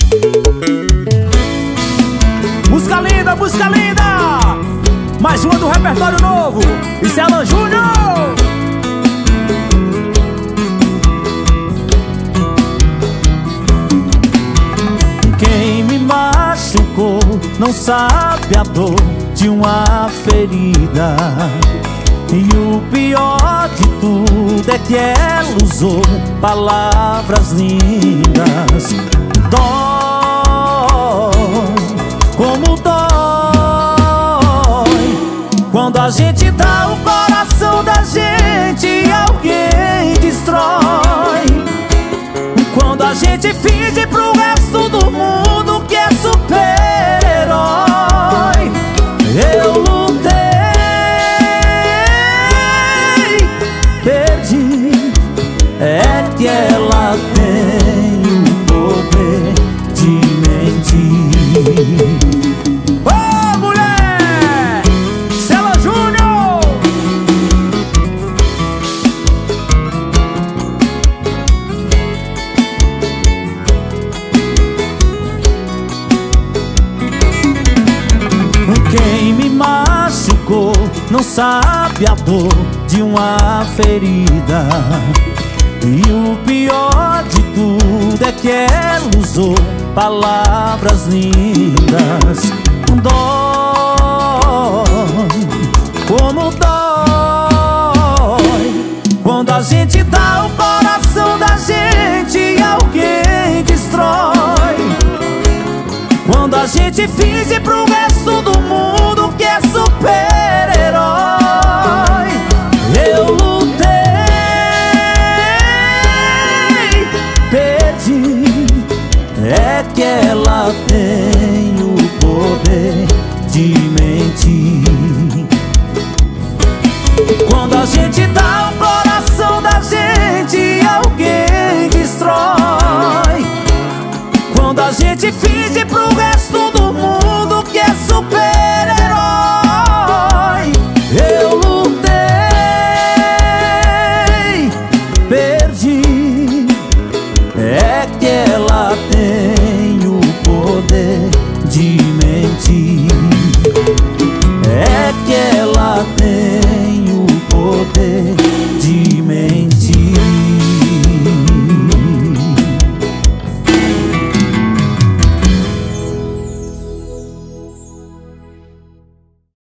Música linda, música linda! Mais uma do repertório novo. Isso é Alan Júnior. Quem me machucou não sabe a dor de uma ferida. E o pior de tudo é que ela usou palavras lindas. Dói, como dói quando a gente dá o coração da gente e alguém destrói. Quando a gente finge pro resto do mundo que é super-herói. Eu lutei, perdi, é que ela tem o poder de mentir. Ô mulher, Alan Júnior! Quem me machucou não sabe a dor de uma ferida. E o pior de tudo é que ela usou palavras lindas. Dói, como dói quando a gente dá o coração da gente e alguém destrói. Quando a gente finge pro resto do mundo que é super-herói. Eu lutei, perdi, é que ela tem o poder de mentir. Quando a gente dá o coração da gente e alguém destrói. Quando a gente finge pro resto do mundo que é super-herói. Eu lutei, perdi, é que ela tem o poder de mentir. É que ela tem o poder